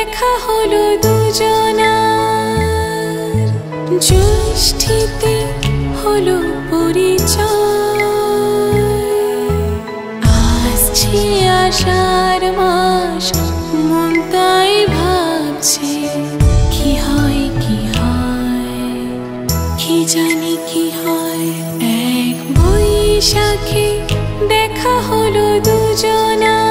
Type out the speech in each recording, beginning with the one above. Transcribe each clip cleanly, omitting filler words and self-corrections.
দেখা হলো দুজনার, জ্যৈষ্ঠীতে হলো পরিচয়। আসছে আষাঢ় মাস, মন তাই ভাবছে কি হয় কি হয়, কি জানি কি হয়। এক বৈশাখে দেখা হলো দুজনার।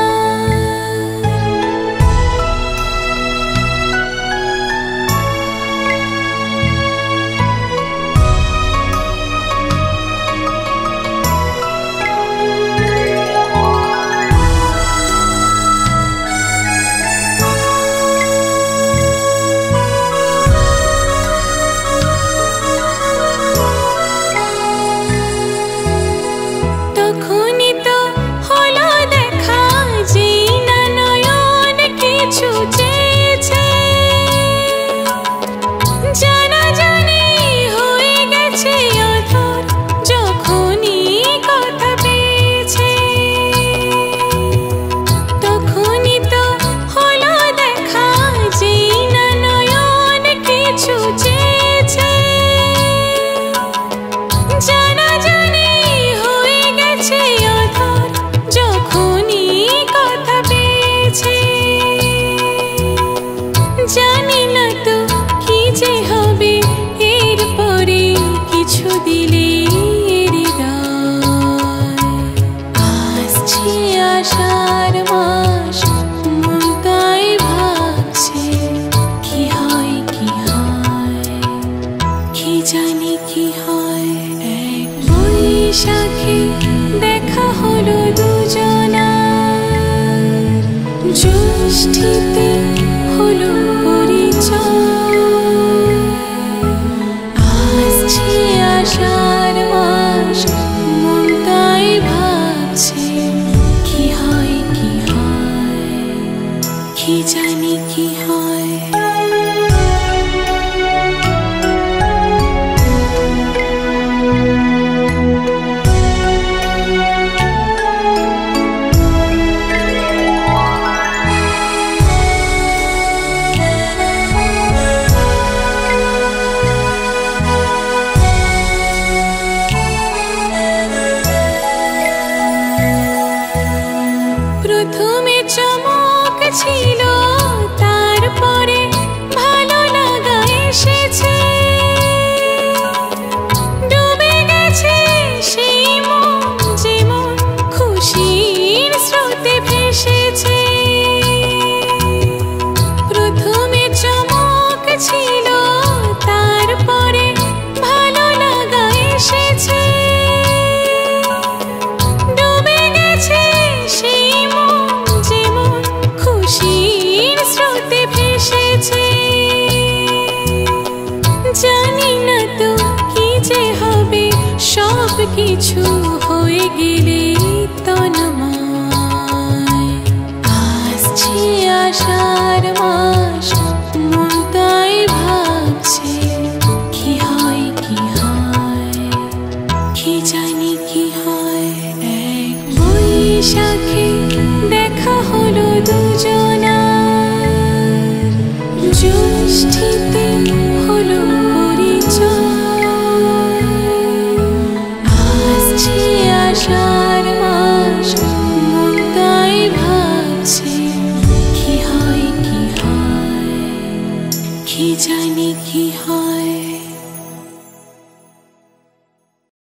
জানি না তো কি যে হবে এরপরে, কিছু দিলে আসছে আষাঢ় মাস, মন তাই ভাবছে কি হয় কি হয়, কি জানি কি হয়। এক বৈশাখে দেখা হলো দুজনার, জ্যৈষ্ঠীতে হলো পরিচয়। আসছে আষাঢ় মাস, মন তাই ভাবছে কি হয় কি হয়, কি জানি কি হয়। প্রথমে চমক ছিল, তারপরে ভালো লাগা এসেছে। ডুবে গেছে সেই মন, যেমন খুশির স্রোতে ভেসেছে। প্রথমে চমক ছিল, তারপরে ভালো লাগা এসেছে। ডুবে গেছে সেই জানি না তো কি যে হবে, সব কিছু হয়ে গেলে তন্ময়। আসছে আষাঢ় মাস, মন তাই ভাবছে কি হয় কি হয়, কি জানি কি হয়। এক বৈশাখে দেখা হলো দুজনার, জ্যৈষ্ঠী